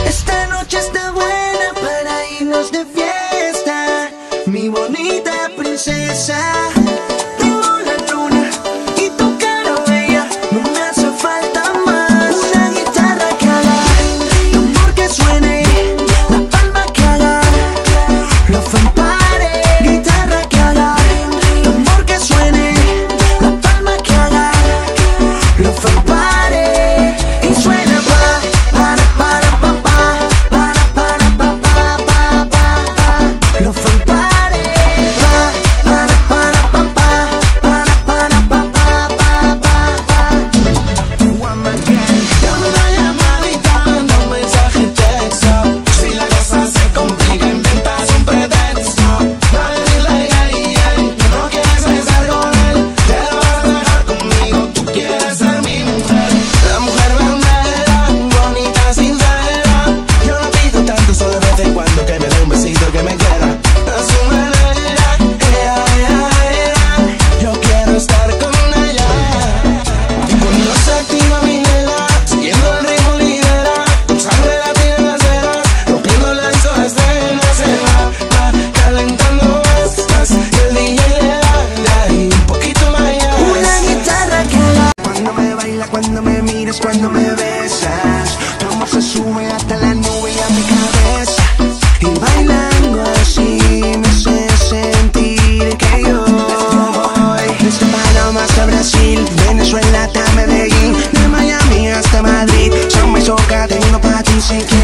Esta noche está buena para irnos de fiesta, mi bonita princesa. Tengo la luna y tu cara bella, no me hace falta más. Una guitarra que haga, tambor que suene, la palma que haga, la fanfare. Guitarra que haga, tambor que suene, la palma que haga, la fanfare. Y suena lo fanfare. One more again. Dame una llamadita, manda un mensaje texto. Si la cosa se complica, inventas un pretexto. Dale, dile que no quieres estar con él, te lo vas a dejar conmigo. Tú quieres ser mi mujer, la mujer verdadera, bonita, sincera. Yo no pido tanto, solo de vez en cuando que me dé un besito, que me quiera a su manera. Yo quiero estar con ella. Y cuando se activa mi nena, siguiendo el ritmo lidera, con sangre latina en las venas, rompiendo las horas de la cena, va calentando más, y el DJ le da y un poquito más allá. Una guitarra que haga, cuando me baila, cuando me miras, cuando me besas, tu amor se sube hasta la nube y a mi cabeza. Y bailando así me hace sentir que yo voy desde Panamá hasta Brasil, Venezuela hasta Medellín, de Miami hasta Madrid. Samba y soca tengo para ti, sé que